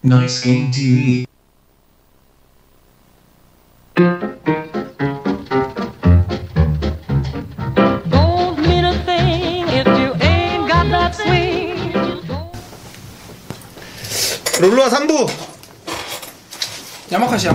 Nice Game TV. Don't mean a thing if you ain't got that swing. 롤루와 3부 야마카시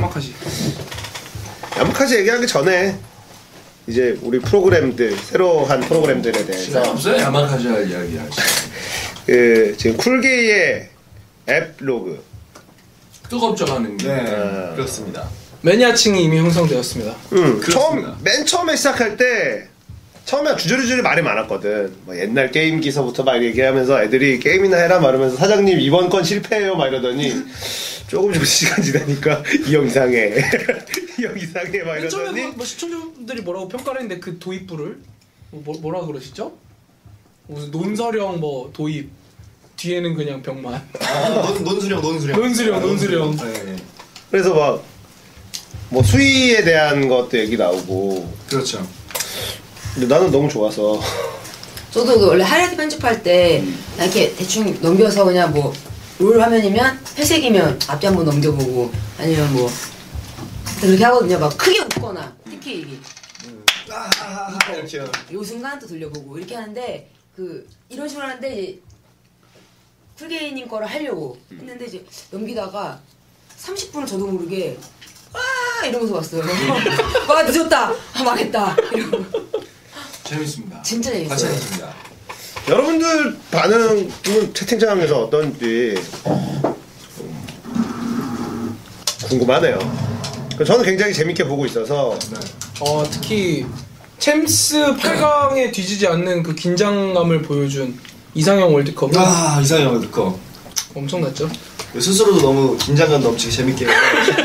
야마카시 얘기하기 전에 이제 우리 프로그램들 새로 한 프로그램들에 대해서 없어요? 야마카시 할 이야기 하시. 그 지금 쿨게이의 앱 로그 뜨겁죠 반응이. 네, 그렇습니다. 매니아층이 이미 형성되었습니다. 그렇습니다. 맨 처음에 시작할 때 처음에 주저리주저리 말이 많았거든. 뭐 옛날 게임 기사부터 막 얘기하면서 애들이 게임이나 해라 말하면서 사장님 이번 건 실패해요 막 이러더니 조금 시간 지나니까 이 형 이상해 이 형 이상해 막 맨 처음에 이러더니 뭐 시청자분들이 뭐라고 평가를 했는데 그 도입부를 뭐라 그러시죠? 무슨 논설형 뭐 도입 뒤에는 그냥 병만 논수령. 논수령 네, 네. 그래서 막 뭐 수위에 대한 것도 얘기 나오고 그렇죠. 근데 나는 너무 좋아서 저도 그 원래 하이라이트 편집할 때 이렇게 대충 넘겨서 그냥 뭐 롤 화면이면 회색이면 앞뒤 한번 넘겨보고 아니면 뭐 그렇게 하거든요. 막 크게 웃거나 특히 이게 이렇게요. 요 순간 또 돌려보고 이렇게 하는데 그 이런 식으로 하는데 이제 쿨게이님 거를 하려고 했는데 이제 넘기다가 30분을 저도 모르게 와 이러면서 왔어요. 와 늦었다. 아, 망했다. 이러고 재밌습니다. 진짜 재밌어요. 재밌습니다. 여러분들 반응은 채팅창에서 어떤지 궁금하네요. 저는 굉장히 재밌게 보고 있어서 특히 챔스 8강에 뒤지지 않는 그 긴장감을 보여준 이상형 월드컵은 아, 이상형 월드컵. 엄청났죠. 스스로도 너무 긴장감 넘치게 재밌게 해요.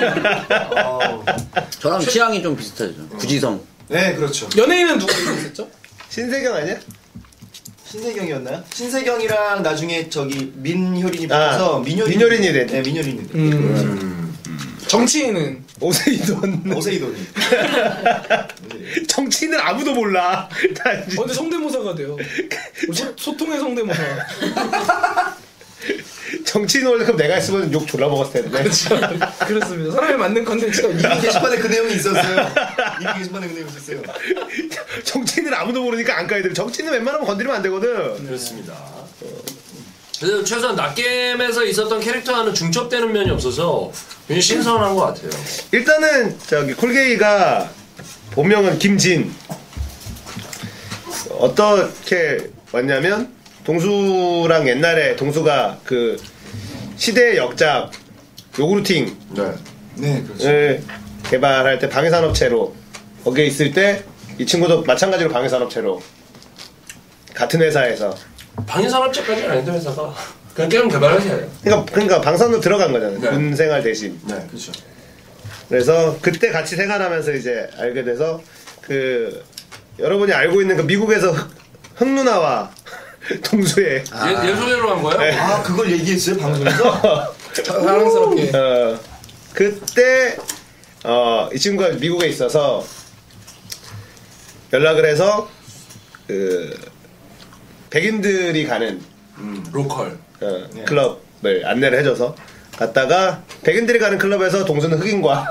저랑 취향이 좀 비슷하죠. 구지성. 네, 그렇죠. 연예인은 누가 있었죠? 신세경 아니야? 신세경이었나요? 신세경이랑 나중에 저기 민효린이 붙어서 민효린이 됐. 네, 민효린이 됐. 정치인은 오세이돈. 오세이돈이. 정치인은 아무도 몰라. 근데 성대모사가 돼요. 소통의 성대모사. 정치인 월드컵 내가 했으면 욕 졸라 먹었을 텐데. 그렇습니다. 사람에 맞는 컨텐츠가 이미 게시판에 그 내용이 있었어요. 이미 게시판에 그 내용이 있었어요. 정치인은 아무도 모르니까 안 까이들. 정치인은 웬만하면 건드리면 안 되거든. 그렇습니다. 그래서 최소한 낫게임에서 있었던 캐릭터와는 중첩되는 면이 없어서 굉장히 신선한 것 같아요. 일단은 저기 쿨게이가 본명은 김진. 어떻게 왔냐면 동수랑 옛날에 동수가 그 시대의 역작 요구르팅을 네, 그렇죠. 개발할 때 방해산업체로 거기에 있을 때 이 친구도 마찬가지로 방해산업체로 같은 회사에서 방위산업체까지는 아닌데 회사가 그냥 게임 개발 회사예요. 그러니까 방산으로 들어간 거잖아요. 네. 군 생활 대신. 네, 그렇죠. 그래서 그때 같이 생활하면서 이제 알게 돼서 그 여러분이 알고 있는 그 미국에서 흥 누나와 동수의 얘 소개로 한 거예요? 네. 아, 그걸 얘기했어요 방송에서? 사랑스럽게. 그때 이 친구가 미국에 있어서 연락을 해서 그 백인들이 가는 로컬. 클럽을 안내를 해줘서 갔다가 백인들이 가는 클럽에서 동수는 흑인과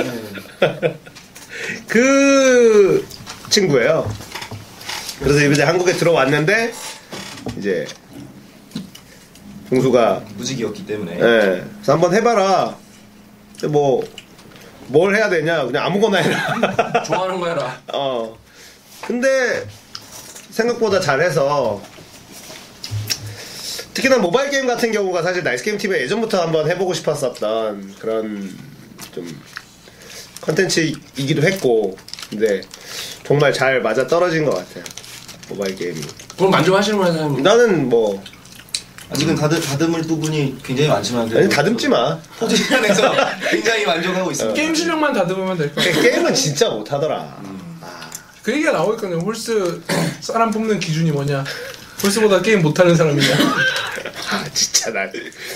그 친구예요. 그래서 이제 한국에 들어왔는데 이제 동수가 무직이었기 때문에. 그래서 한번 해봐라. 근데 뭘 해야 되냐? 그냥 아무거나 해라. 좋아하는 거 해라. 근데 생각보다 잘해서 특히나 모바일 게임 같은 경우가 사실 나이스 게임 TV에 예전부터 한번 해보고 싶었었던 그런 좀 컨텐츠이기도 했고, 근데 정말 잘 맞아 떨어진 것 같아요. 모바일 게임이. 그럼 만족하시는 거예요, 사장님? 나는 뭐 아직은 다듬을 부분이 굉장히 많지만 아니 다듬지 마. 포지션에서 굉장히 만족하고 있습니다. 게임 실력만 다듬으면 될 거야. 게임은 진짜 못하더라. 그 얘기가 나오니까요. 홀스 사람 뽑는 기준이 뭐냐? 홀스보다 게임 못하는 사람이냐? 진짜 나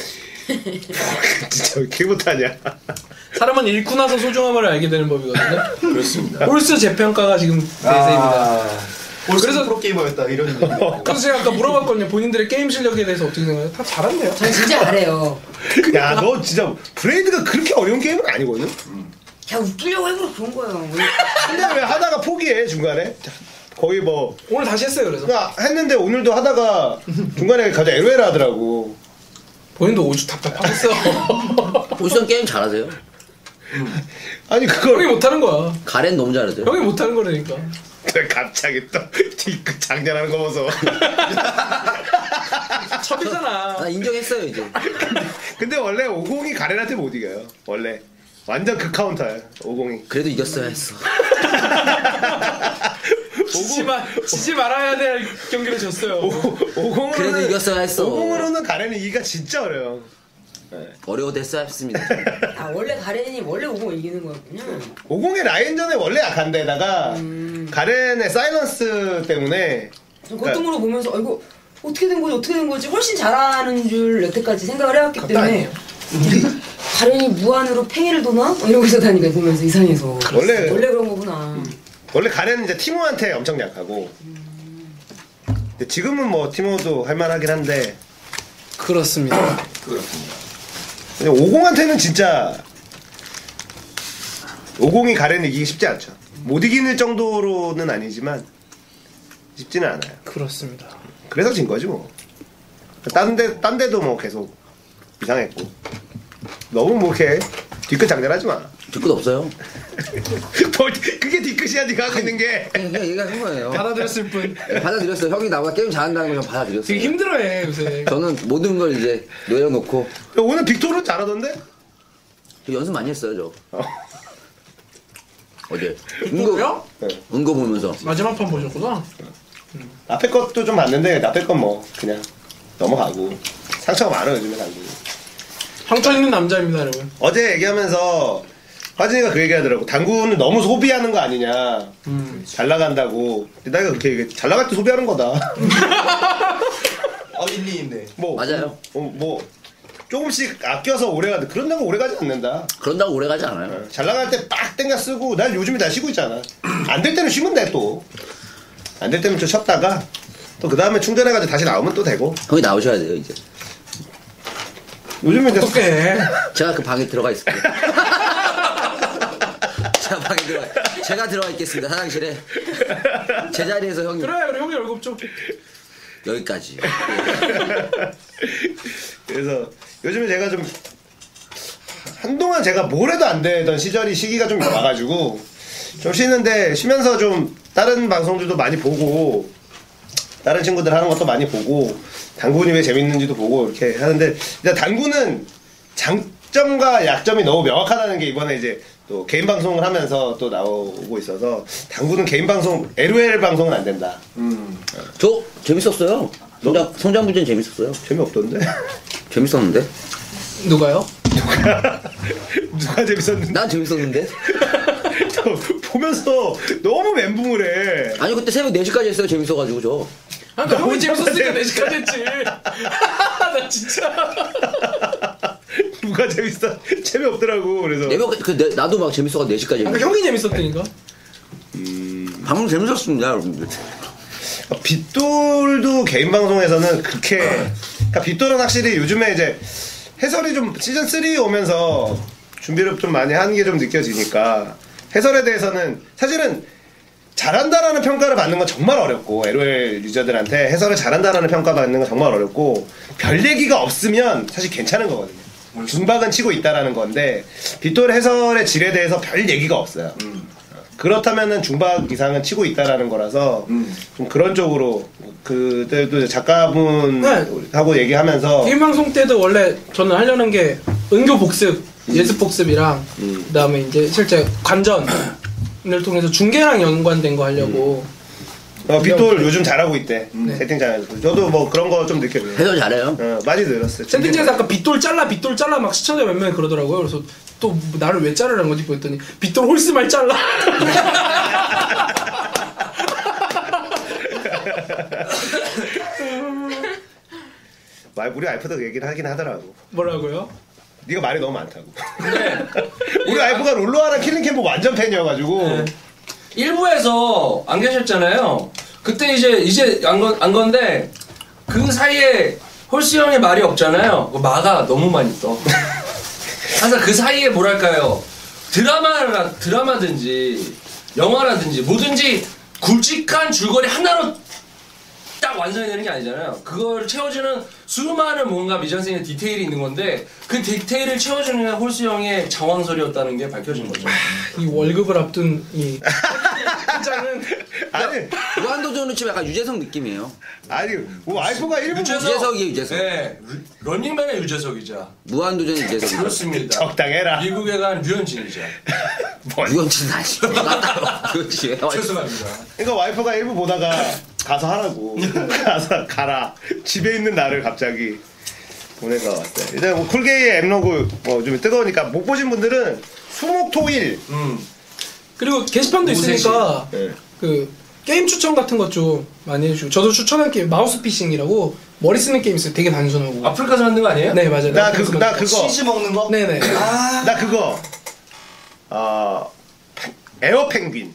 진짜 왜 게임 못하냐? 사람은 잃고 나서 소중함을 알게 되는 법이거든요. 그렇습니다. 홀스 재평가가 지금 대세입니다. 그래서 프로게이머였다 이런 얘기. 그래서 제가 아까 물어봤거든요. 본인들의 게임 실력에 대해서 어떻게 생각해요? 다 잘한대요. 전 진짜 잘해요. 야, 너 진짜 브레이드가 그렇게 어려운 게임은 아니거든. 그냥 웃기려고 해서 그런 거예요. 근데 왜 하다가 포기해 중간에? 거의 뭐 오늘 다시 했어요 그래서. 그냥 했는데 오늘도 하다가 중간에 갑자기 LOL 하더라고. 본인도 오죽 답답하겠어. 오시던 게임 잘하세요? 아니 형이 그걸 못하는 거야. 가렌 너무 잘하세요. 형이 못하는 거라니까. 갑자기 또 그 장난하는 거 보소. 첩이잖아. 나 인정했어요 이제. 근데 원래 50이 가렌한테 못 이겨요. 원래 완전 그 카운터야 50이. 그래도 이겼어야 했어. 지지 말아야 될 경기를 졌어요. 50으로는 그래도 이겼어야 했어. 50으로는 가렌이 이기가 진짜 어려워. 어려워도 했어야 했습니다. 아 원래 가렌이 원래 오고 이기는 거였군요. 50의 라인전에 원래 약한데다가 가렌의 사이런스 때문에 전 겉으로 보면서 이거 어떻게 된 거지 훨씬 잘하는 줄 여태까지 생각을 해왔기 때문에 가렌이 무한으로 팽이를 도나? 이러고 있었다니까 보면서 이상해서. 원래 그런 거구나. 원래 가렌은 이제 티모한테 엄청 약하고. 근데 지금은 뭐 티모도 할만하긴 한데 그렇습니다. 근데 50한테는 진짜 50이 가렌 이기기 쉽지 않죠. 못 이기는 정도로는 아니지만 쉽지는 않아요. 그렇습니다. 그래서 진 거지 뭐. 딴 데도 뭐 계속 이상했고. 너무 뭐 이렇게 뒤끝 장난하지 마. 뒤끝 없어요. 뭐, 그게 뒤끝이야 네가 하고 있는 게. 그냥 얘기한 거예요. 받아들였을 뿐. 받아들였어요. 형이 나보다 게임 잘한다는 걸 되게 받아들였어요. 힘들어해 요새. 저는 모든 걸 이제 내려놓고 오늘 빅토르 잘하던데? 저 연습 많이 했어요 저. 어제 빅토르요? 은거 보면서 마지막 판 보셨구나. 앞에 것도 좀 봤는데 앞에 건 뭐 그냥 넘어가고 상처가 많아 요즘에 당구. 상처 있는 남자입니다 여러분. 어제 얘기하면서 화진이가 그 얘기하더라고. 당구는 너무 소비하는 거 아니냐. 잘 나간다고. 근데 내가 그렇게 얘기해. 잘 나갈 때 소비하는 거다. 일리 있네. 뭐 맞아요. 뭐 조금씩 아껴서 오래 가는데 그런다고 오래 가지 않는다. 그런다고 오래 가지 않아요. 잘 나갈 때 빡 땡겨 쓰고 난 요즘에 다 쉬고 있잖아. 안 될 때는 쉬면 돼 또. 안 될 때는 좀 쉬었다가 또 그 다음에 충전해가지고 다시 나오면 또 되고. 형이 나오셔야 돼요 이제. 요즘에 이제 어떡해. 제가 그 방에 들어가 있을게요. 제가 들어가 있겠습니다 화장실에. 제 자리에서 형이 그래 그래 형이 월급 좀. 여기까지. 그래서 요즘에 제가 좀 한동안 제가 뭘 해도 안 되던 시기가 좀 와가지고 좀 쉬는데 쉬면서 좀 다른 방송들도 많이 보고 다른 친구들 하는 것도 많이 보고 당구는 왜 재밌는지도 보고 이렇게 하는데 일단 당구는 장점과 약점이 너무 명확하다는 게 이번에 이제 또 개인 방송을 하면서 또 나오고 있어서 당구는 개인 방송 LOL 방송은 안 된다. 저 재밌었어요. 성장부전 재밌었어요. 재미없던데? 재밌었는데? 누가요? 누가 재밌었는데? 난 재밌었는데? 보면서 너무 멘붕을 해. 아니 그때 새벽 4시까지 했어요. 재밌어가지고 저. 아, 나 형이 재밌었으니까 4시까지 했지. 나 진짜. 누가 재미없더라고. 그래서 나도 막 재밌어가지고 4시까지 아까 했는데. 형이 재밌었다니까. 방송 재밌었습니다 여러분들. 빗돌도 개인 방송에서는 그렇게 그러니까 빗돌은 확실히 요즘에 이제 해설이 좀 시즌 3 오면서 준비를 좀 많이 하는 게 좀 느껴지니까 해설에 대해서는 사실은 잘한다라는 평가를 받는 건 정말 어렵고 LOL 유저들한테 해설을 잘한다라는 평가 받는 건 정말 어렵고 별 얘기가 없으면 사실 괜찮은 거거든요. 중박은 치고 있다라는 건데 빗돌 해설의 질에 대해서 별 얘기가 없어요. 그렇다면은 중박 이상은 치고 있다라는 거라서 좀 그런 쪽으로 그들도 작가분하고 네. 얘기하면서 게임 방송 때도 원래 저는 하려는 게 은교 복습, 예습 복습이랑 그다음에 이제 실제 관전을 통해서 중계랑 연관된 거 하려고. 빗돌 요즘 잘하고 있대. 세팅장에서. 저도 뭐 그런 거 좀 느껴요. 해설 잘해요. 많이 늘었어요. 세팅장에서 아까 빗돌 잘라 막 시청자 몇 명이 그러더라고요. 그래서 또 나를 왜 자르라는 거지 보였더니 빗돌 홀스말 잘라. 우리 와이프도 얘기를 하긴 하더라고. 뭐라고요? 네가 말이 너무 많다고. 우리 와이프가 롤러와랑 킬링캠프 완전 팬이어가지고. 일부에서 안 계셨잖아요. 그때 이제 안 건데 그 사이에 홀스 형의 말이 없잖아요. 그 마가 너무 많이 떠. 항상 그 사이에 뭐랄까요. 드라마든지 영화라든지 뭐든지 굵직한 줄거리 하나로 딱 완성이 되는 게 아니잖아요. 그걸 채워주는 수많은 뭔가 미장센의 디테일이 있는 건데 그 디테일을 채워주는 게 홀스 형의 장황설이었다는 게 밝혀진 거죠. 이 월급을 앞둔 이 현장은 아니 무한도전은 좀 약간 유재석 느낌이에요. 아니 와이프가 일본 유재석이에요, 유재석. 네, 런닝맨의 유재석이자. 무한도전 유재석. 그렇습니다. 적당해라. 미국에 간 류현진이자. 유현진 아니죠. 유현진 왜 나와 있어? 죄송합니다. 그러니까 와이프가 일부 보다가 가서 하라고 가서 가라 집에 있는 나를 갑자기 보내서 왔어요. 일단 뭐 쿨게이의 엠로그 뭐 좀 뜨거우니까 못 보신 분들은 수목토일 그리고 게시판도 있으니까 네. 그 게임 추천 같은 것 좀 많이 해주시고 저도 추천한 게임 마우스 피싱이라고 머리 쓰는 게임 있어요. 되게 단순하고. 아프리카에서 만든 거 아니에요? 네 맞아요. 나 그거 치즈 먹는 거? 네네. 나 그거 에어 펭귄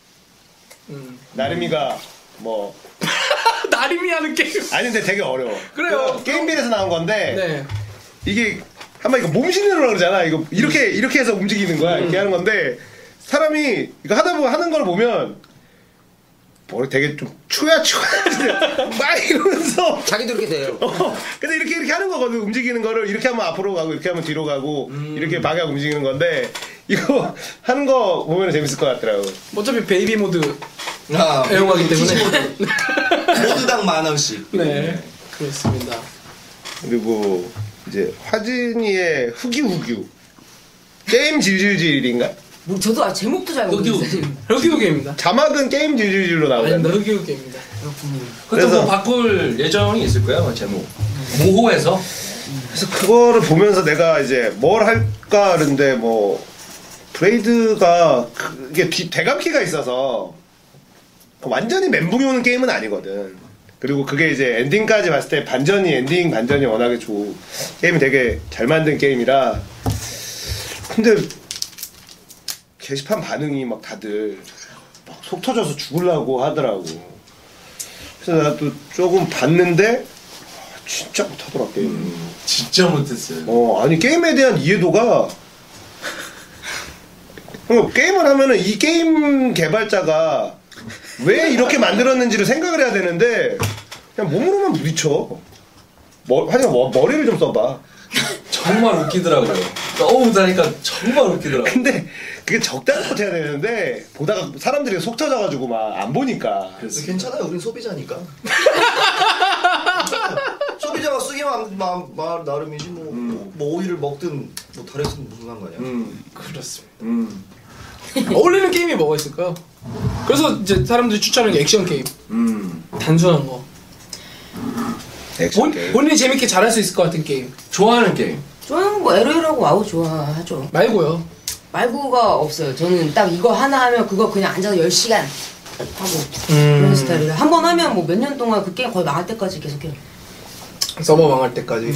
나름이가 뭐 나림이 하는 게임. 아닌데 되게 어려워. 그래요. 그거 게임빌에서 나온 건데 네. 이게 한번 이거 몸신으로 그러잖아. 이거 이렇게 해서 움직이는 거야. 이렇게 하는 건데 사람이 이거 하다 보면 하는 걸 보면 뭐 되게 좀 추야 막 이러면서 자기도 이렇게 돼요. 근데 이렇게 하는 거거든. 움직이는 거를 이렇게 하면 앞으로 가고 이렇게 하면 뒤로 가고 이렇게 방향 움직이는 건데 이거 하는 거 보면 재밌을 것 같더라고. 어차피 베이비 모드 아, 애용하기 때문에. 모두당 10,000원씩. 네. 그렇습니다. 그리고 이제 화진이의 후기후규 게임 질질질인가? 뭐 저도 제목도 잘 모르겠어요. 흑유 게임입니다. 자막은 게임 질질질로 아닙니다. 나오는데 흑유 게임입니다. 그것도 뭐 그래서- 바꿀 예정이 있을 거예요, 제목. 모호해서. 그래서 그거를 보면서 내가 이제 뭘 할까 하는데 뭐 브레이드가 이게 대감키가 있어서 완전히 멘붕이 오는 게임은 아니거든. 그리고 그게 이제 엔딩까지 봤을 때 엔딩 반전이 워낙에 좋고 게임이 되게 잘 만든 게임이라. 근데 게시판 반응이 막 다들 막 속 터져서 죽으려고 하더라고. 그래서 나 또 조금 봤는데 진짜 못하더라 게임. 진짜 못했어요. 아니 게임에 대한 이해도가 게임을 하면은 이 게임 개발자가 왜 이렇게 만들었는지를 생각을 해야 되는데 그냥 몸으로만 부딪혀. 하여간 머리를 좀 써봐. 정말 웃기더라고요. 너무 못하니까 정말 웃기더라고요. 근데 그게 적당히 해야 되는데 보다가 사람들이 속 터져가지고 막 안 보니까. 그래서 괜찮아요. 우린 소비자니까. 소비자가 쓰게 말 나름이지 뭐 오이를 먹든 뭐 달했으면 무슨 상관이야. 그렇습니다. 어울리는 게임이 뭐가 있을까요? 그래서 이제 사람들이 추천하는 게 액션 게임. 단순한 거. 액션 게임. 본인이 재밌게 잘할 수 있을 것 같은 게임. 좋아하는 게임. 저는 뭐 LOL하고 와우 좋아하죠. 말고요. 말고가 없어요. 저는 딱 이거 하나 하면 그거 그냥 앉아서 10시간 하고 그런 스타일이에요. 한 번 하면 뭐 몇 년 동안 그 게임 거의 망할 때까지 계속해요. 서버 망할 때까지.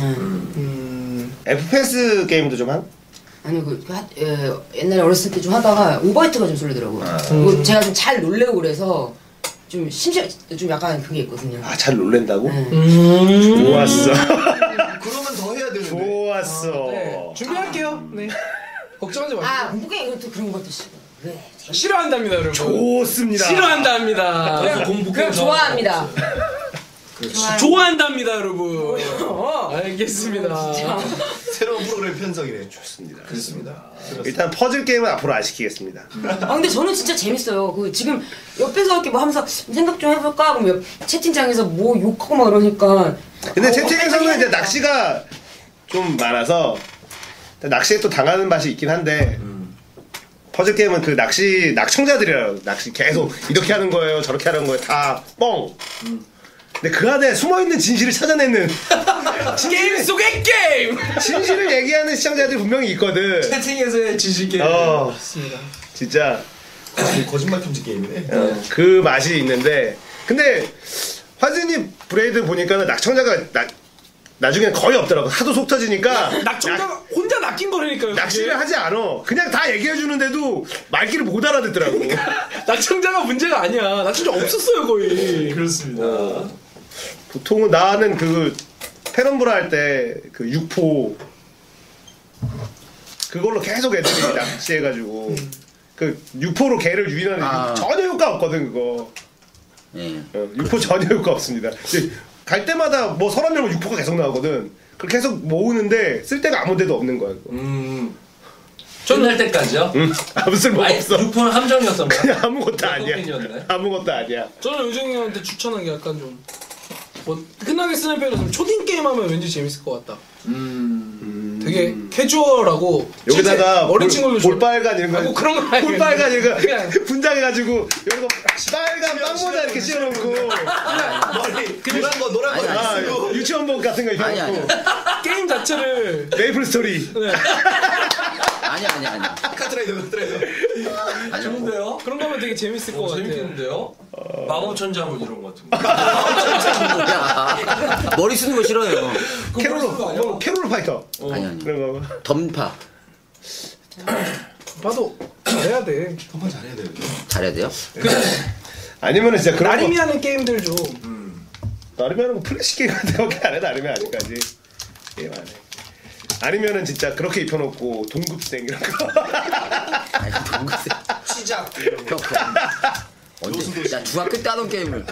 FPS 게임도 좀 한? 아니 옛날에 어렸을 때 좀 하다가 오버히트가 좀 쏠리더라고요. 그리고 제가 좀 잘 놀래고 그래서 좀 좀 약간 그게 있거든요. 아, 잘 놀랜다고? 네. 좋았어. 그러면 더 해야 되는데. 좋았어. 네. 준비할게요. 네. 걱정하지 마세요. 아 공포 게임 이것도 그런 것도 싫어. 네. 싫어한답니다, 여러분. 좋습니다. 싫어한답니다. 그래서 공부 그럼 좋아합니다. 좋아한답니다, 여러분. 알겠습니다. 새로운 프로그램 편성이네. 좋습니다. 그렇습니다. 일단 퍼즐 게임은 앞으로 안 시키겠습니다. 아 근데 저는 진짜 재밌어요. 그 지금 옆에서 이렇게 뭐 하면서 생각 좀 해볼까? 그럼 채팅창에서 뭐 욕하고 막 이러니까. 근데 채팅에서는 이제 낚시가 좀 많아서 낚시에 또 당하는 맛이 있긴 한데 퍼즐 게임은 그 낙청자들이라고 낚시 계속 이렇게 하는 거예요, 저렇게 하는 거예요, 다 뻥. 근데 그 안에 숨어있는 진실을 찾아내는 게임 속의 게임! 진실을 얘기하는 시청자들이 분명히 있거든. 채팅에서의 지식 게임. 진짜 거짓말 탐지 게임이네. 그 맛이 있는데 근데 화진이 브레이드 보니까는 낙청자가 나중에 거의 없더라고. 하도 속 터지니까 낙청자가 혼자 낚인 거라니까요. 낚시를 하지 않아. 그냥 다 얘기해 주는데도 말귀를 못 알아듣더라고. 낙청자가 문제가 아니야. 낙청자 없었어요, 거의. 그렇습니다. 보통은 나는 페럼브라 할 때 그 육포 그걸로 계속 애들이 낚시해가지고 그 육포로 개를 유인하는 전혀 효과 없거든 그거. 예. 육포 전혀 효과 없습니다. 갈 때마다 뭐 서랍 열면 육포가 계속 나오거든. 그걸 계속 모으는데 쓸 데가 아무 데도 없는 거야. 끝날 때까지요? 아무 쓸모 없어. 육포는 함정이었던 거야. 그냥 아무것도 아니야. 땡땡이었네. 아무것도 아니야. 저는 요정이 형한테 추천한 게 약간 좀 뭐 흔하게 쓰는 표현으로 초딩 게임 하면 왠지 재밌을 것 같다. 되게 캐주얼하고 여기다가 어린 친구들 볼빨간 이런 거 뭐 그런 거 아니에요. 볼빨간 이런 그냥 거 분장해가지고 이런 거 빨간 빵모자 이렇게 씌워놓고 머리 노란 거 아, 유치원복 같은 거 아니, 입혀놓고 게임 자체를 메이플 스토리 네. 아니야. 카트라이더. 좋은데요? 그런 거면 되게 재밌을 것 같아요. 재밌겠는데요? 마법 천자문 이런 거 같은 거. 뭐야. 머리 쓰는 거 싫어요. 캐롤 파이터 아니. 그런 거. 덤파. 봐도 잘해야 돼. 정말 잘해야 돼요. 잘해야 돼요? 아니면은 진짜 그런 나림이 거 하는 게임들 좀 나름이 하는 거 플래시 게임 같은 거밖에 안 해. 나름이 아직까지 게임 안 해. 아니면은 진짜 그렇게 입혀놓고 동급생 이런 거. 아니, 동급생. 시작. 형, 언제? 야, 중학교 때 하던 게임을.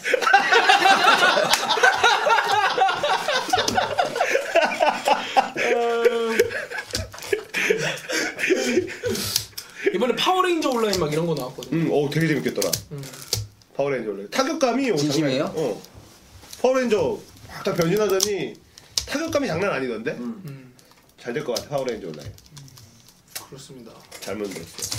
이번에 파워레인저 온라인 막 이런 거 나왔거든. 되게 재밌겠더라. 파워레인저 원래 타격감이 진심이에요? 파워레인저 딱 변신하더니 타격감이 장난 아니던데. 잘 될 것 같아 파워레인저 온라인. 그렇습니다. 잘 만들었어.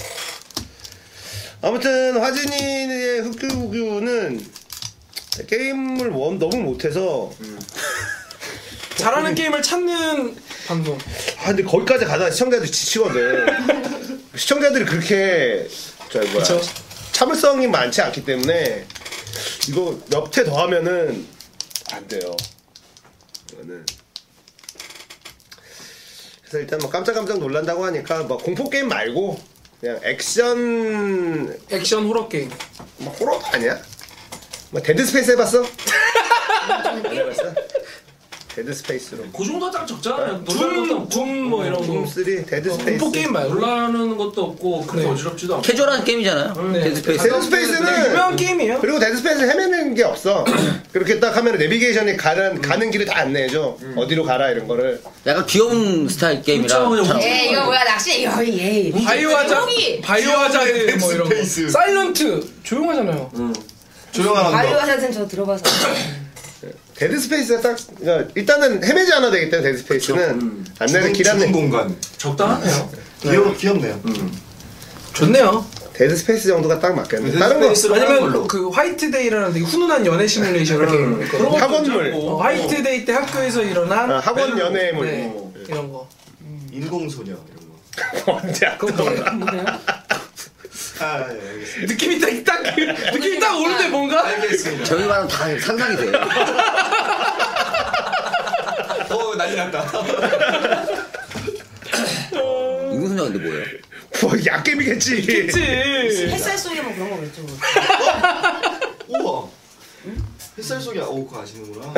아무튼 화진이의 흑규구는 게임을 너무 못해서 잘하는 게임을 찾는 방송. 근데 거기까지 가다 시청자들이 지치거든. 시청자들이 그렇게 그쵸? 참을성이 많지 않기 때문에 이거 몇 회 더 하면은 안 돼요. 이거는. 그래서 일단 뭐 깜짝깜짝 놀란다고 하니까 뭐 공포 게임 말고 그냥 액션 호러 게임. 뭐 호러도 아니야? 뭐 데드 스페이스 해봤어? 해봤어? 데드 스페이스로. 그 정도 딱 적잖아요. 놀라는 것도 없고. 둠뭐 이런 거. 둠3 데드 스페이스. 공포 게임 말고. 놀라는 것도 없고 그렇게 네. 어지럽지도 않고. 캐주얼한 게임이잖아요. 네. 데드스페이스. 데드 스페이스는 유명한 게임이에요. 그리고 데드 스페이스 헤매는 게 없어. 그렇게 딱 하면 내비게이션이 가는 길을 다 안내해줘. 어디로 가라 이런 거를. 약간 귀여운 스타일 게임이라. 그쵸, 그냥 에 이거 뭐야 낚시 이거 예. 바이오하자드 뭐 이런 거. 스페이스. 사일런트 조용하잖아요. 조용한 언덕. 바이오하자드는 저 들어봐서. 데드 스페이스가 딱 그러니까 일단은 헤매지 않아도 되기 때문에 데드 스페이스는 안내는 길 죽은 안내. 공간. 적당하네요. 귀엽네요. 좋네요. 데드 스페이스 정도가 딱 맞겠네. 데드 다른 거 스페이스로 하는 아니면 걸로. 그 화이트데이라는 되게 훈훈한 연애 시뮬레이션 게임 있거든요. 학원물. 화이트데이 때 학교에서 일어난 학원 연애물. 네, 이런 거. 인공소녀 이런 거. 언제 그건 뭐예요? 아, 예, 알겠습니다. 느낌이 딱 오는데 뭔가? 알겠습니다. 저희 말은 다 상상이 돼요. 난리 났다. 인공소녀 근데 뭐예요? 뭐 약겜이겠지. 그치. 햇살 속에 뭐 그런 거겠죠. 우와. 햇살 속에 그거 아시는구나.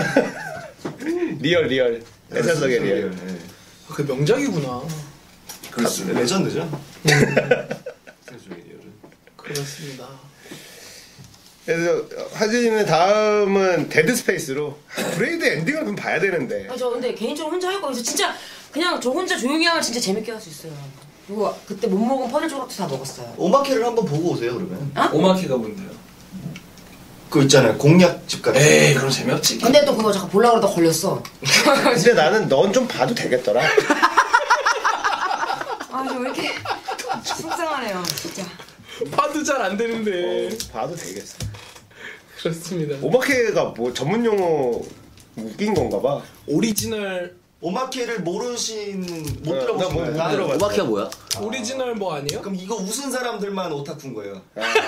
리얼. 햇살 속의 리얼. 네. 그 명작이구나. 그렇습니다. 레전드죠. 햇살 속의 리얼은. 그렇습니다. 그래서 하진이는 다음은 데드 스페이스로 브레이드 엔딩을 좀 봐야 되는데. 저 근데 개인적으로 혼자 할 거여서 진짜 그냥 저 혼자 조용히 하면 진짜 재밌게 할 수 있어요. 그리고 그때 못 먹은 퍼즐 조각도 다 먹었어요. 오마케를 한번 보고 오세요 그러면. 오마키가 뭔데요? 그거 있잖아요. 공략집 같은. 에이 그럼 재미없지. 근데 또 그거 잠깐 보려고 그러다 걸렸어. 근데 나는 넌 좀 봐도 되겠더라. 아, 저 왜 이렇게 속상하네요, 진짜. 봐도 잘 안 되는데. 봐도 되겠어. 그렇습니다. 오마케가 뭐 전문 용어 웃긴 건가 봐. 오리지널 오마케를 모르신 못 나 들어보신 뭐 거예요? 못 들어봤어. 오마키가 뭐야? 오리지널 뭐 아니에요? 그럼 이거 웃은 사람들만 오타쿠인 거예요.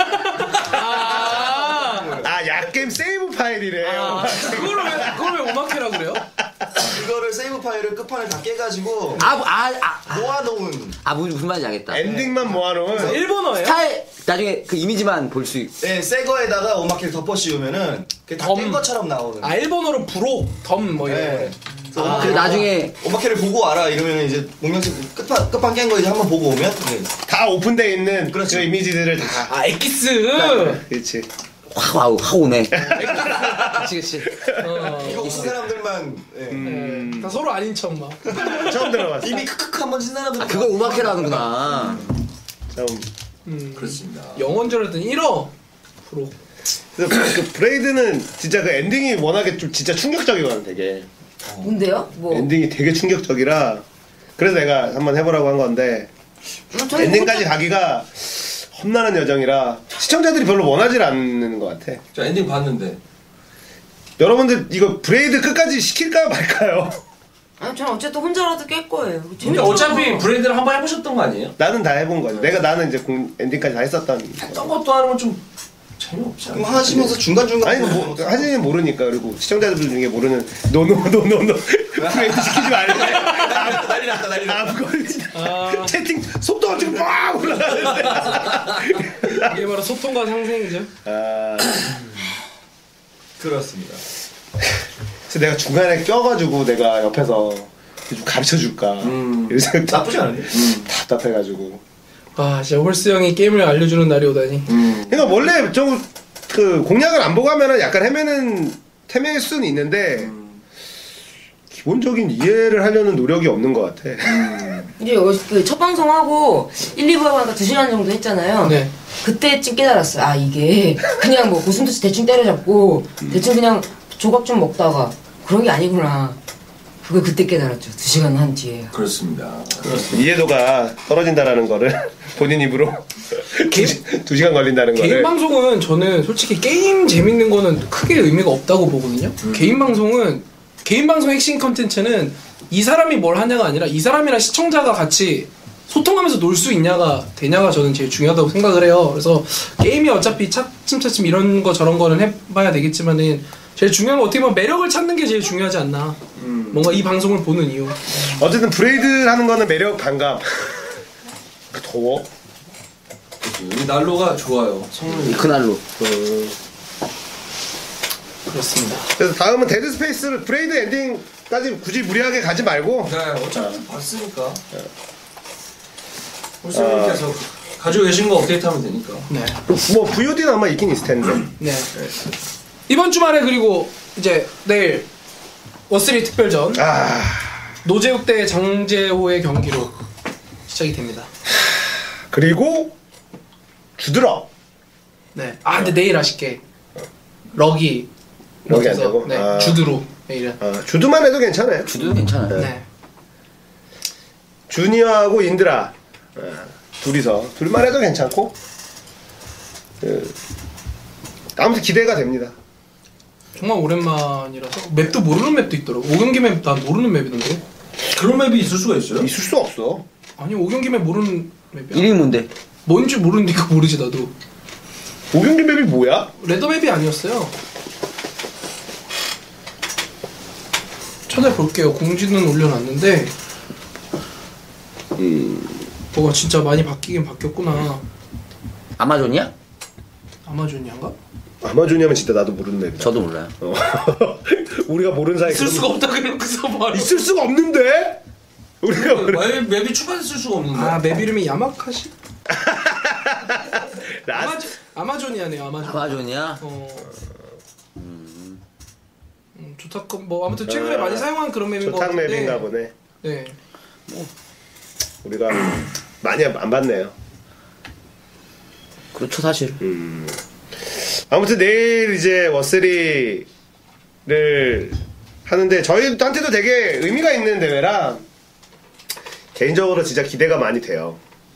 아, 약겜 세이브 파일이래. 그걸 왜 오마케라 그래요? 이거를 세이브 파일을 끝판을 다 깨가지고 모아놓은. 무슨 말인지 알겠다. 엔딩만 모아놓은. 일본어예요? 스타일 나중에 그 이미지만 볼 수. 네, 새 거에다가 오마케를 덮어 씌우면은 그게 다 깬 것처럼 나오는. 일본어로 부록, 덤 뭐 이런 네. 거. 그래 나중에 오마케를 보고 알아 이러면 이제 목명식 끝판 깬 거 이제 한번 보고 오면 네. 다 오픈돼 있는 그렇지. 그 이미지들을 다. 아 엑기스. 그렇지. 확 오네. 그치. 이거 본 사람들만 예. 다 서로 아닌 척 막. 처음 들어봤어. 이미 크크크 한번 친 사람들 그걸 우마케로 하는구나. 처음. 그렇습니다. 영원 줄 알았더니 1호 프로. 그래서 그 브레이드는 진짜 그 엔딩이 워낙에 좀 진짜 충격적이거든, 되게. 뭔데요? 뭐 엔딩이 되게 충격적이라. 그래서 내가 한번 해보라고 한 건데 저희 엔딩까지 가기가 험난한 여정이라 시청자들이 별로 원하지 않는 것 같아. 저 엔딩 봤는데 여러분들 이거 브레이드 끝까지 시킬까요 말까요? 아니 저는 어쨌든 혼자라도 깰 거예요. 근데 재밌잖아. 어차피 브레이드를 한번 해보셨던 거 아니에요? 나는 다 해본 거지. 나는 이제 엔딩까지 다 했었던. 했던 것도 하는 건 좀 재미없지 그럼 않아요? 하시면서 중간중간 아니 하진이는 모르니까. 그리고 시청자들 중에 모르는 노노노노노 브레이드 시키지 말래. 난리 났다 난리 났다 암 걸린다. 채팅 속도가 지금 막 올라가는데. 이게 바로 소통과 상생이죠. 아, 그렇습니다. 그래서 내가 중간에 껴가지고 내가 옆에서 좀 가르쳐 줄까. 이런 생각 나쁘지 않은데? 답답해가지고. 아 진짜 홀스 형이 게임을 알려주는 날이 오다니. 그러니까 원래 좀 그 공략을 안 보고 하면은 약간 템일 수는 있는데 기본적인 이해를 하려는 노력이 없는 것 같아. 이제 그첫 방송하고 1, 2부 하고 하니까 2시간 정도 했잖아요. 네. 그때쯤 깨달았어요. 아 이게 그냥 뭐 고슴도치 대충 때려잡고 대충 그냥 조각 좀 먹다가 그런 게 아니구나. 그걸 그때 깨달았죠. 2시간 한 뒤에. 그렇습니다. 이해도가 떨어진다라는 거를 본인 입으로 2시간 걸린다는 개인 거를. 방송은 저는 솔직히 게임 재밌는 거는 크게 의미가 없다고 보거든요. 개인 방송은 개인 방송 핵심 컨텐츠는 이 사람이 뭘 하냐가 아니라 이 사람이랑 시청자가 같이 소통하면서 놀 수 있냐가 되냐가 저는 제일 중요하다고 생각을 해요. 그래서 게임이 어차피 차츰차츰 이런 거 저런 거는 해봐야 되겠지만은 제일 중요한 건 어떻게 보면 매력을 찾는 게 제일 중요하지 않나. 뭔가 이 방송을 보는 이유. 어쨌든 브레이드 하는 거는 매력 반감. 더워? 이 난로가 좋아요. 성능이. 그날로. 그렇습니다. 그래서 다음은 데드 스페이스를 브레이드 엔딩까지 굳이 무리하게 가지 말고. 네, 어차피 봤으니까. 홀스님께서 가지고 계신 거 업데이트하면 되니까. 네. 뭐 VOD는 아마 있긴 있을 텐데. 네. 이번 주말에 그리고 이제 내일 워스리 특별전 아, 노재욱 대 장재호의 경기로 시작이 됩니다. 그리고 주드러. 네. 아 근데 내일 아쉽게 럭이 럭이 안 못해서, 되고? 네. 아. 주드로 내일은. 주드만 해도 괜찮아요. 주도 괜찮아요. 네. 주니어하고 인드라 둘만 해도 괜찮고. 아무튼 기대가 됩니다. 정말 오랜만이라서 맵도 모르는 맵도 있더라고. 5경기 맵 난 모르는 맵이던데. 그런 맵이 있을 수가 있어요? 있을 수 없어. 아니 5경기 맵 모르는 맵이야. 이름이 뭔데? 뭔지 모르니까 모르지 나도. 5경기 맵이 뭐야? 레더 맵이 아니었어요. 찾아볼게요. 공지는 올려놨는데 뭐가 진짜 많이 바뀌긴 바뀌었구나. 아마존이야? 아마존이한가? 아마존이하면 진짜 나도 모르는 맵이야. 저도 몰라요. 우리가 모르는 사이. 있을 수가 없다 그러고서 말이. 있을 수가 없는데. 우리가 맵이 추가됐을 수가 없는데. 아 맵 이름이 야마카시? 라스트. 아마존이야네요. 아마존이야? 조타컴 뭐 아무튼 최근에 많이 사용한 그런 맵인 것 조탁 같은데. 맵인가 보네. 네. 우리가 많이 안 봤네요. 그렇죠 사실. 아무튼 내일 이제 워스리를 하는데 저희한테도 되게 의미가 있는 대회라 개인적으로 진짜 기대가 많이 돼요.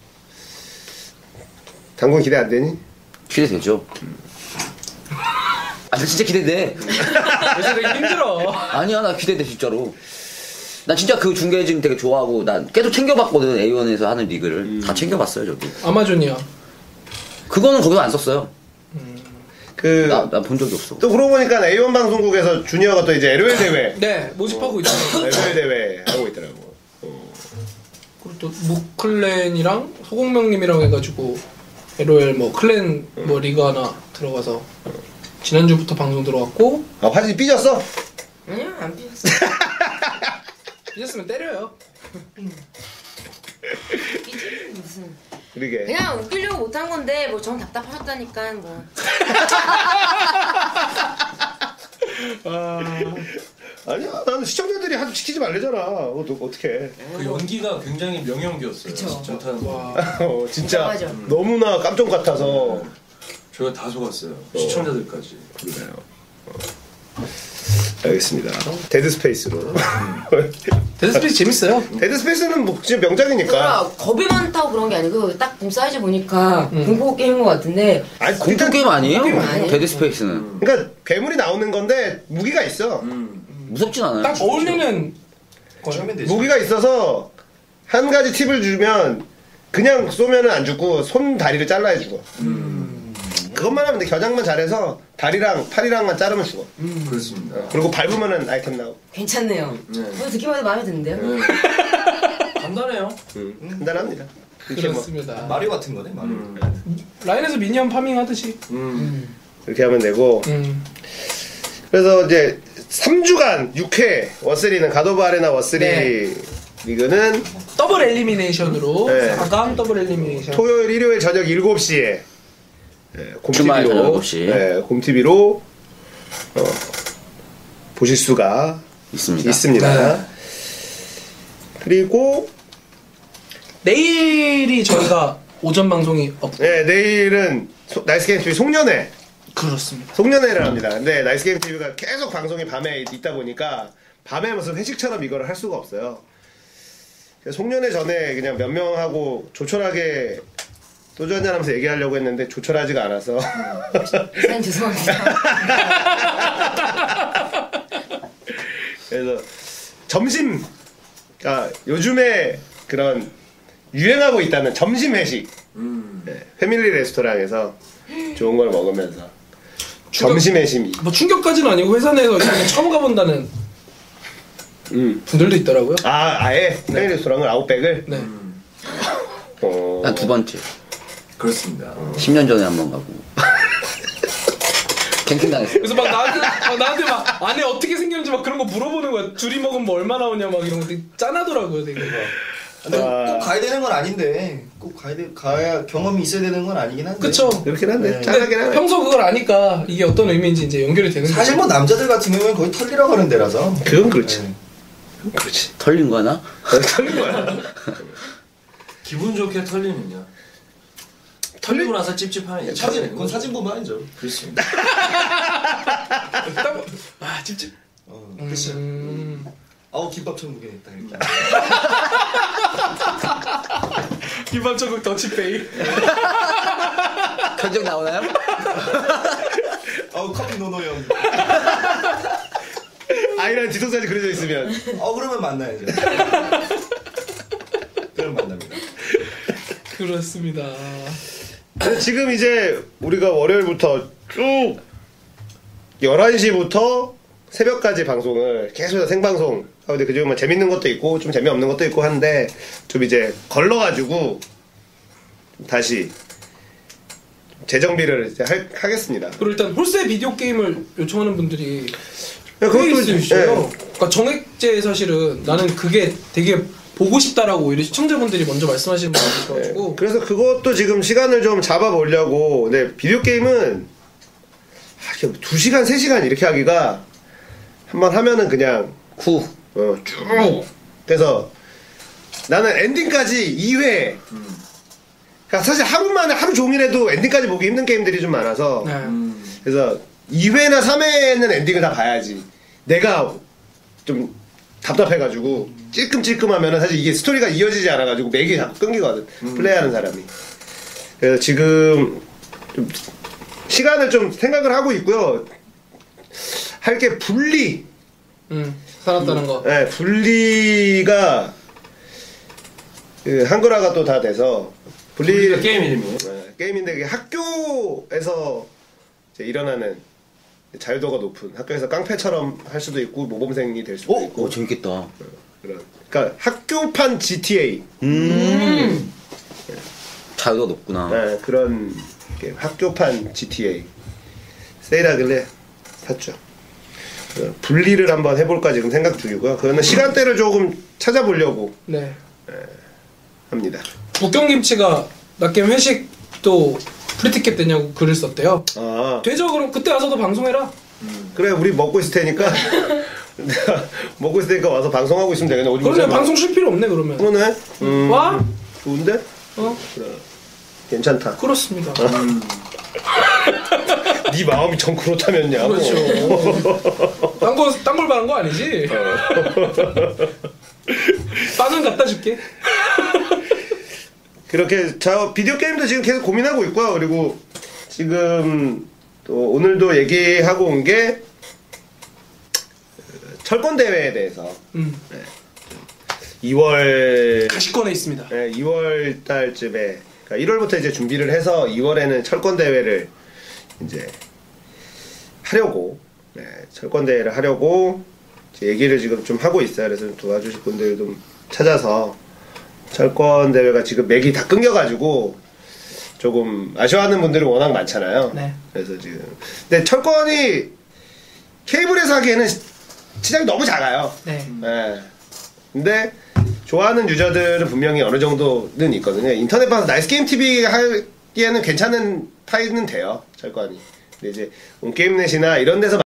당군 기대 안 되니? 기대되죠. 아, 나 진짜 기대돼. 요새 되게 힘들어. 아니야, 나 기대돼, 진짜로. 나 진짜 그 중계 지금 되게 좋아하고, 난 계속 챙겨봤거든, A1에서 하는 리그를. 다 챙겨봤어요, 저도. 아마존이야. 그거는 거기서 안 썼어요. 나 본 적이 없어. 또 그러고 보니까 A1 방송국에서 주니어가 또 이제 LOL 대회. 네, 모집하고 있어요. LOL 대회 하고 있더라고. 그리고 또 무클랜이랑 소공명님이랑 해가지고 LOL 뭐 클랜 뭐 리그 하나 들어가서 지난주부터 방송 들어왔고. 아, 화질이 삐졌어? 아니요 안 삐졌어. 삐졌으면 때려요. 무슨 그러게. 그냥 웃기려고 못한 건데 뭐 전 답답하셨다니까 뭐. 아니야, 나는 시청자들이 하도 시키지 말래잖아. 어떡해. 그 연기가 굉장히 명연기였어요. 그쵸. 진짜 진짜 맞아. 너무나 깜짝 같아서. 저희가 다 속았어요. 시청자들까지. 그래요. 알겠습니다. 데드 스페이스로. 데드스페이스 재밌어요. 데드 스페이스는 뭐 진짜 명작이니까. 그러니까 겁이 많다고 그런 게 아니고 딱 사이즈 보니까 공포 게임인 것 같은데 아니, 공포 게임 아니에요? 아니에요? 데드 스페이스는 그러니까 괴물이 나오는 건데 무기가 있어. 무섭진 않아요. 딱 어울리는 처음엔 되지. 무기가 있어서 한 가지 팁을 주면 그냥 쏘면은 안 죽고 손 다리를 잘라야 죽어. 그것만 하면 돼. 겨장만 잘해서 다리랑 팔이랑만 자르면 죽어. 그렇습니다. 그리고 밟으면은 아이템 나오고. 괜찮네요. 네. 듣기만 해도 마음에 드는데요. 네. 간단해요. 간단합니다. 이렇게 뭐 그렇습니다. 마리오 같은 거네, 마리오. 라인에서 미니언 파밍 하듯이. 이렇게 하면 되고. 그래서 이제 3주간 6회 워스리는 갓오브 아레나 워스리 네. 리그는 더블 엘리미네이션으로 네. 4강 더블 엘리미네이션. 토요일, 일요일 저녁 7시에 주말 저녁 곰TV로 7시. 곰TV로 보실 수가 있습니다. 있습니다. 그리고 내일이 저희가 오전 방송이 내일은 나이스게임TV 송년회 그렇습니다. 송년회를 합니다. 근데 나이스게임TV가 계속 방송이 밤에 있다 보니까 밤에 무슨 회식처럼 이거를 할 수가 없어요. 그래서 송년회 전에 그냥 몇 명하고 조촐하게 소주 한잔 하면서 얘기하려고 했는데 조촐하지가 않아서 사장님 죄송합니다. 그래서 점심, 그러니까 요즘에 그런 유행하고 있다는 점심 회식, 패밀리 레스토랑에서 좋은 걸 먹으면서 점심 회식이. 뭐 충격까지는 아니고 회사 내에서 이번에 처음 가본다는 분들도 있더라고요. 아예 패밀리 레스토랑을 아웃백을. 네. 난 두 번째. 그렇습니다. 10년 전에 한 번 가고. 캠핑 당했어요. 그래서 막 나한테 막 안에 어떻게 생겼는지 막 그런 거 물어보는 거야. 둘이 먹으면 뭐 얼마 나오냐 막 이런 거 되게 짠하더라고요, 되게. 근데 꼭 가야 되는 건 아닌데 꼭 가야 경험이 있어야 되는 건 아니긴 한데. 그쵸. 그렇긴 한데 네. 짠하긴 하네. 평소 그걸 아니까 이게 어떤 의미인지 이제 연결이 되는 거죠. 사실 뭐 남자들 같은 경우는 거의 털리러 가는 데라서. 그건 그렇지. 네. 그렇지. 털린 거 하나? 털린 거야. 기분 좋게 털리면요. 털리고 나서 찝찝하면 그건 사진 보면 알죠. 그렇습니다. 아, 찝찝. 그치. 아우 김밥 천국에 있다 이렇게. 김밥천국 더치페이. 견적 나오나요? 아우 커피 노노 형. 아이랑 뒤통수까지 그려져 있으면. 그러면 만나야죠. 그럼 만납니다. 그렇습니다. 지금 이제 우리가 월요일부터 쭉 11시부터 새벽까지 방송을 계속 생방송 하고 근데 그중에 뭐 재밌는 것도 있고 좀 재미없는 것도 있고 하는데 좀 이제 걸러가지고 다시 재정비를 이제 하겠습니다. 그리고 일단 홀세 비디오 게임을 요청하는 분들이 그것도 있어요. 그러니까 정액제 사실은 나는 그게 되게 보고 싶다라고 오히려 시청자분들이 먼저 말씀하시는 분이 계셔가지고 그래서 그것도 지금 시간을 좀 잡아보려고. 근데 비디오 게임은 2시간, 3시간 이렇게 하기가 한번 하면은 그냥 후. 쭉. 그래서 나는 엔딩까지 2회. 그러니까 사실 하루 만에 하루 종일 해도 엔딩까지 보기 힘든 게임들이 좀 많아서. 네. 그래서 2회나 3회는 엔딩을 다 봐야지. 내가 좀 답답해가지고 찔끔찔끔하면은 사실 이게 스토리가 이어지지 않아가지고 맥이 자꾸 끊기거든. 플레이하는 사람이. 그래서 지금 좀 시간을 좀 생각을 하고 있고요. 할 게 분리. 살았다는 거. 네, 분리가 그 한글화가 또 다 돼서 분리가 게임 이름이에요. 게임인데 그게 학교에서 이제 일어나는 자유도가 높은 학교에서 깡패처럼 할 수도 있고 모범생이 될 수도 있고 재밌겠다. 그런. 그러니까 학교판 GTA. 자유도가 높구나. 네, 그런 게임. 학교판 GTA. 세일하길래 샀죠. 분리를 한번 해볼까 지금 생각 중이고요. 그러면 시간대를 조금 찾아보려고 네. 합니다. 북경김치가 낮게임 회식도 프리티켓 되냐고 글을 썼대요. 아 되죠? 그럼 그때 와서도 방송해라. 그래 우리 먹고 있을 테니까 내가 먹고 있을 테니까 와서 방송하고 있으면 되겠네. 어디 그러면 보자. 방송 쉴 필요 없네 그러면. 그러네. 와? 좋은데? 어? 그래. 괜찮다. 그렇습니다. 네 마음이 전 그렇다면야. 그렇죠. 딴 걸 바란 거 아니지? 빵은 갖다 줄게. 그렇게 저 비디오 게임도 지금 계속 고민하고 있고요. 그리고 지금 또 오늘도 얘기하고 온 게 철권 대회에 대해서 2월 가시권에 있습니다. 네, 2월 달쯤에 그러니까 1월부터 이제 준비를 해서 2월에는 철권 대회를 이제 하려고 철권 대회를 하려고 이제 얘기를 지금 좀 하고 있어요. 그래서 좀 도와주실 분들 좀 찾아서 철권 대회가 지금 맥이 다 끊겨가지고 조금 아쉬워하는 분들은 워낙 많잖아요. 네. 그래서 지금 근데 철권이 케이블에서 하기에는 시장이 너무 작아요. 네. 네. 근데 좋아하는 유저들은 분명히 어느 정도는 있거든요. 인터넷 방송 나이스 게임 TV 하기에는 괜찮은 파이는 돼요. 철권이. 근데 이제 온게임넷이나 이런 데서